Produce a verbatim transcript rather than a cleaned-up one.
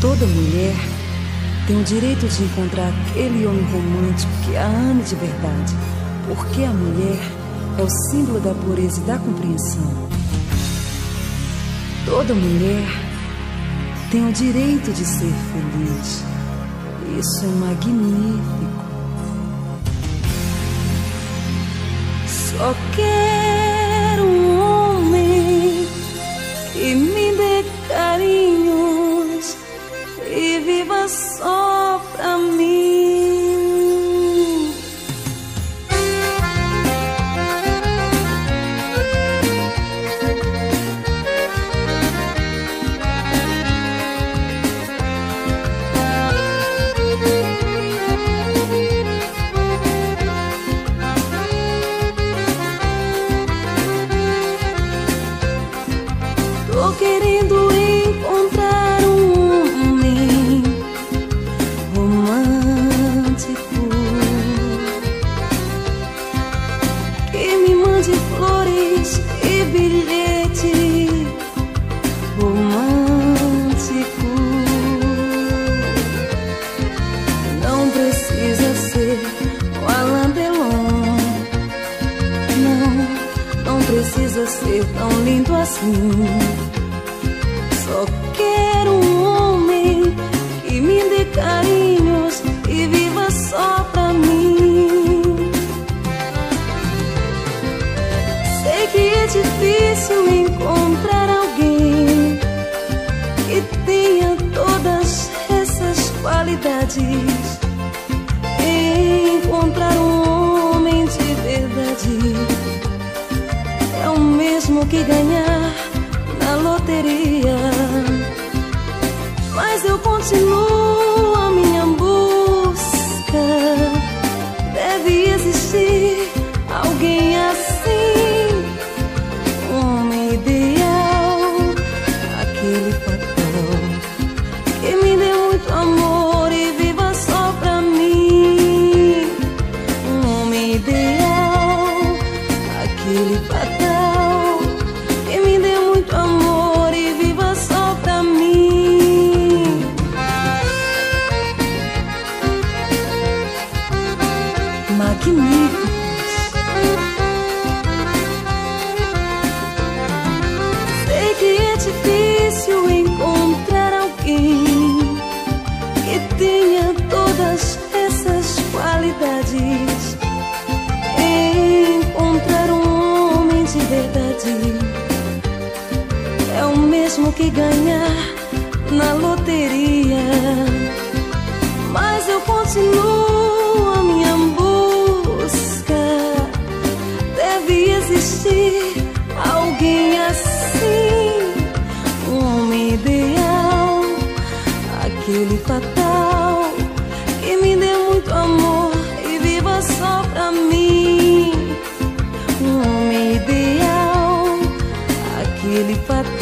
Toda mulher tem o direito de encontrar aquele homem romântico que a ame de verdade, porque a mulher é o símbolo da pureza e da compreensão. Toda mulher tem o direito de ser feliz. Isso é magnífico. Só quero um homem que me dê carinhos e viva só pra mim. Tô querendo encontrar um homem romântico que me mande flores e bilhete romântico. Não precisa ser o Alain Delon, não, não precisa ser tão lindo assim. Só quero um homem que me dê carinhos e viva só pra mim. Sei que é difícil encontrar alguém que tenha todas essas qualidades. Encontrar um homem de verdade é o mesmo que ganhar na loteria. Mas eu continuo a minha busca. Deve existir alguém assim, um homem ideal, aquele fatal que me dê muito amor e viva só pra mim. Um homem ideal, aquele fatal que me dê muito amor e viva só pra mim. Magníficos. Sei que é difícil encontrar alguém que tenha todas essas qualidades. Encontrar um homem de verdade é o mesmo que ganhar na loteria. Mas eu continuo a minha busca. Deve existir alguém assim, um homem ideal, aquele fatal que me dê muito amor e viva só pra mim. Um homem ideal, aquele fatal